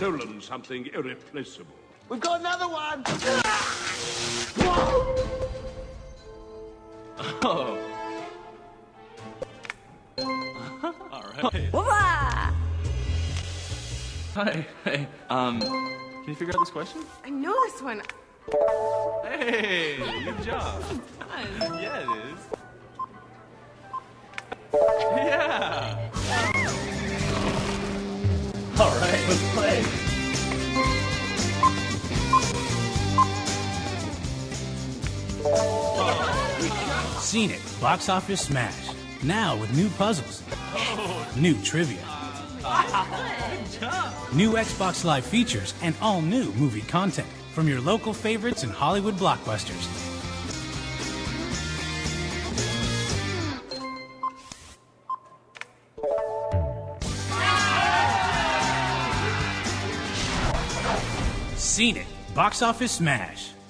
stolen something irreplaceable. We've got another one! Oh. All right. Hi. Hey. Can you figure out this question? I know this one. Hey, good job. Fun. Yeah, it is. Yeah. All right, let's play. Seen it. Box office smash. Now with new puzzles. New trivia. Good job. New Xbox Live features and all new movie content from your local favorites and Hollywood blockbusters. Seen it. Box office smash.